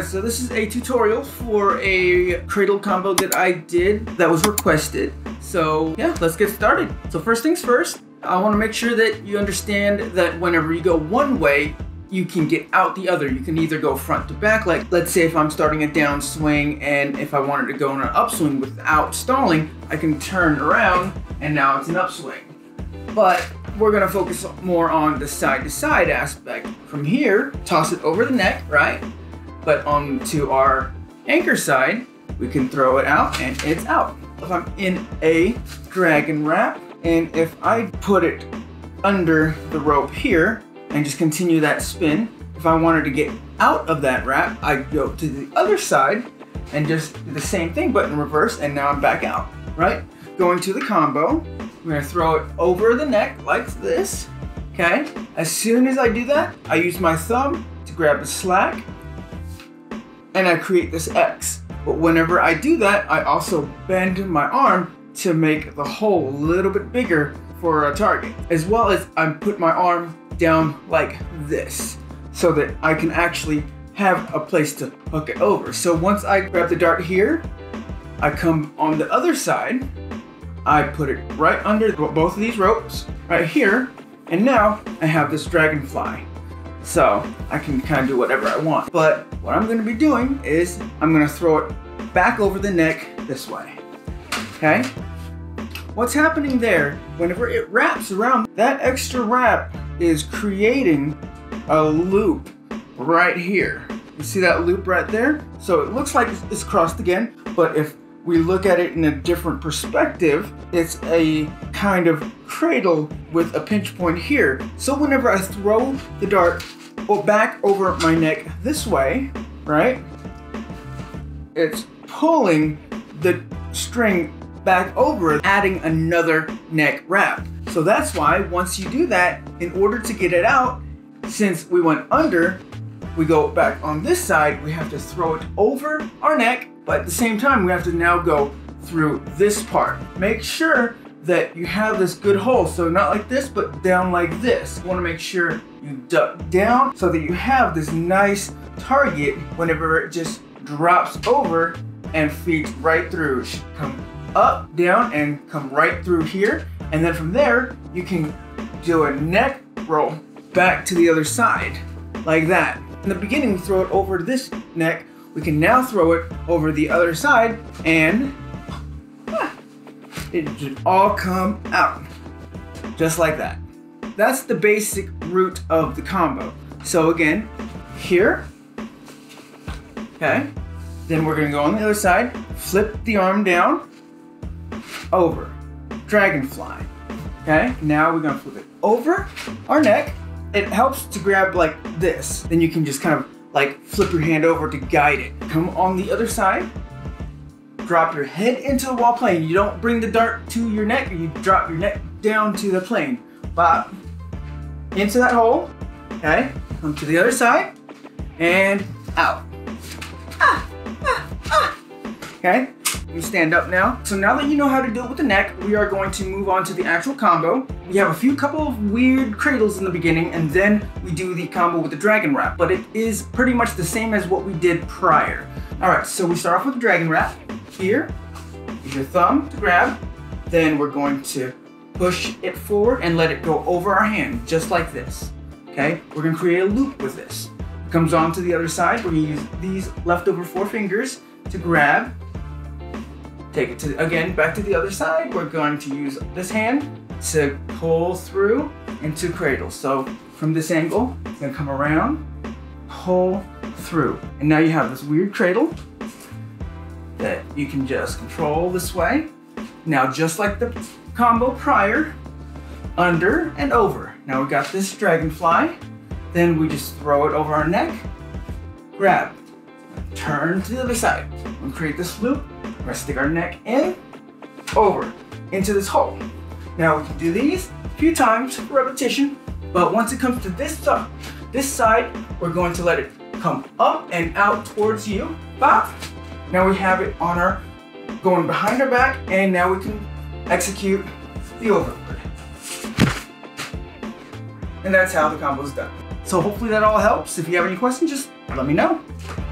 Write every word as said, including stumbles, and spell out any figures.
Alright, so this is a tutorial for a cradle combo that I did that was requested. So yeah, let's get started. So first things first, I want to make sure that you understand that whenever you go one way, you can get out the other. You can either go front to back, like let's say if I'm starting a downswing and if I wanted to go in an upswing without stalling, I can turn around and now it's an upswing. But we're gonna focus more on the side to side aspect. From here, toss it over the neck, right? But onto our anchor side, we can throw it out and it's out. If I'm in a dragon wrap, and if I put it under the rope here and just continue that spin, if I wanted to get out of that wrap, I go to the other side and just do the same thing, but in reverse, and now I'm back out, right? Going to the combo, I'm gonna throw it over the neck like this, okay? As soon as I do that, I use my thumb to grab the slack, and I create this X. But whenever I do that, I also bend my arm to make the hole a little bit bigger for a target, as well as I put my arm down like this so that I can actually have a place to hook it over. So once I grab the dart here, I come on the other side, I put it right under both of these ropes right here, and now I have this dragonfly. So I can kind of do whatever I want. But what I'm gonna be doing is I'm gonna throw it back over the neck this way, okay? What's happening there, whenever it wraps around, that extra wrap is creating a loop right here. You see that loop right there? So it looks like it's crossed again, but if we look at it in a different perspective, it's a kind of cradle with a pinch point here. So whenever I throw the dart back over my neck this way, right? It's pulling the string back over, adding another neck wrap. So that's why once you do that, in order to get it out, since we went under, we go back on this side, we have to throw it over our neck, but at the same time, we have to now go through this part. Make sure that you have this good hole, so not like this, but down like this. You wanna make sure you duck down so that you have this nice target whenever it just drops over and feeds right through. Come up, down, and come right through here. And then from there, you can do a neck roll back to the other side, like that. In the beginning, we throw it over this neck. We can now throw it over the other side, and ah, it should all come out, just like that. That's the basic root of the combo. So again, here, okay? Then we're gonna go on the other side, flip the arm down, over, dragonfly, okay? Now we're gonna flip it over our neck. It helps to grab like this. Then you can just kind of like flip your hand over to guide it. Come on the other side, drop your head into the wall plane. You don't bring the dart to your neck, you drop your neck down to the plane. Bop, into that hole, okay? Come to the other side, and out. Ah, ah, ah. Okay, you stand up now. So now that you know how to do it with the neck, we are going to move on to the actual combo. We have a few couple of weird cradles in the beginning, and then we do the combo with the dragon wrap, but it is pretty much the same as what we did prior. All right, so we start off with the dragon wrap. Here, use your thumb to grab, then we're going to push it forward and let it go over our hand, just like this, okay? We're gonna create a loop with this. It comes on to the other side. We're gonna use these leftover four fingers to grab, take it to, again, back to the other side. We're going to use this hand to pull through into cradle. So from this angle, it's gonna come around, pull through. And now you have this weird cradle that you can just control this way. Now, just like the combo prior, under and over. Now we got this dragonfly, then we just throw it over our neck, grab, turn to the other side, and create this loop. We're gonna stick our neck in, over, into this hole. Now we can do these a few times for repetition, but once it comes to this side, this side, we're going to let it come up and out towards you. Bop. Now we have it on our, going behind our back, and now we can execute the overlord. And that's how the combo is done. So hopefully that all helps. If you have any questions, just let me know.